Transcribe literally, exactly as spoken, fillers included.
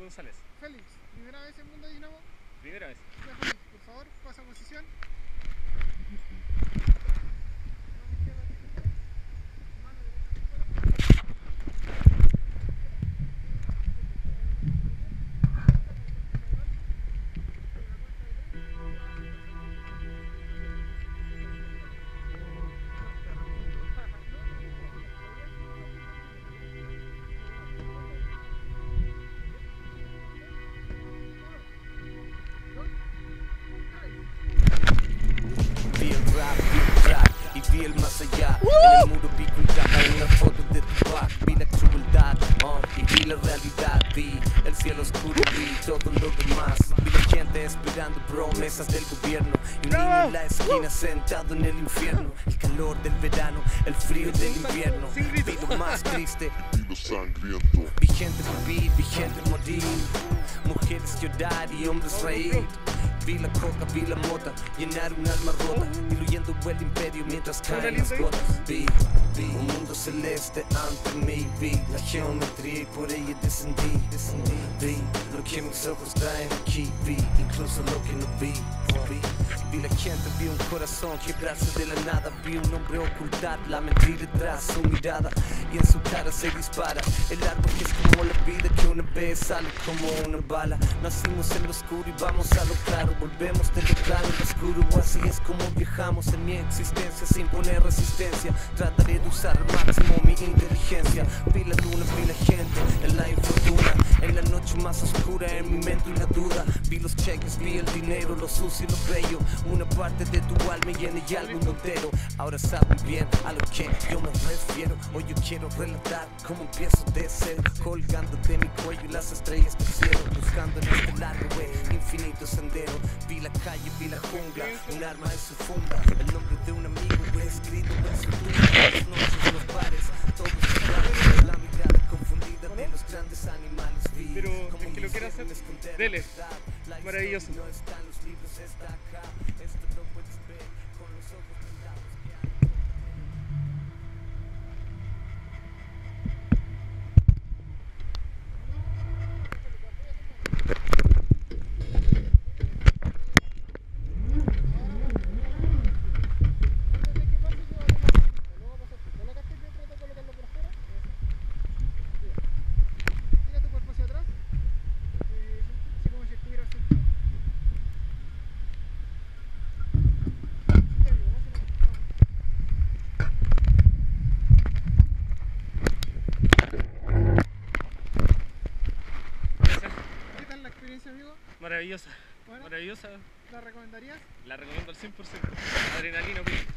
González. Félix, ¿primera vez en Mundo Dinamo? Primera vez. Ya, Félix, por favor, pasa a posición. Vi el más allá, uh! En el muro vi colgada una foto de tu back. Vi la crueldad, oh, y vi la realidad. Vi el cielo oscuro, vi todo lo demás. Vi la gente esperando promesas del gobierno. Y un niño en la esquina sentado en el infierno. El calor del verano, el frío del invierno. Vi lo más triste, vi lo sangriento. Vi gente vivir, vi gente morir. Mujeres llorar y hombres reír. Vi la coca, vi la mota, llenar un alma rota, diluyendo el imperio mientras caen las gotas. Vi, vi un mundo celeste ante mí, vi la geometría y por ella descendí, descendí. Vi lo que mis ojos traen aquí, vi incluso lo que no vi. Vi, vi la gente, vi un corazón quebrarse de la nada, vi un hombre ocultar la mentira detrás su mirada y en su cara se dispara el árbol que es como la vida que una vez sale como una bala. Nacimos en lo oscuro y vamos a lo claro. Volvemos de lo claro al oscuro, así es como viajamos en mi existencia sin poner resistencia. Trataré de usar al máximo mi inteligencia. Vi la luna, vi la gente en la infortuna, en la noche más oscura en mi mente una duda. Vi los cheques, vi el dinero, lo sucio y lo bello. Una parte de tu alma llena y algo entero. Ahora saben bien a lo que yo me refiero. Hoy yo quiero relatar cómo empiezo de cero, colgando de mi cuello las estrellas del cielo, buscando en este largo e infinito sendero. Vi la calle, vi la jungla, un arma en su funda, el nombre de un amigo escrito en su tumba. Las noches, los bares, todos los bares, la mirada confundida de los grandes animales. Vi pero es que lo quiero hacer, dele, maravilloso. No están los libros, está acá, esto lo puedes ver con los ojos vendados. Amigo. Maravillosa, bueno, maravillosa. ¿La recomendarías? La recomiendo al cien por ciento. Adrenalina, pues.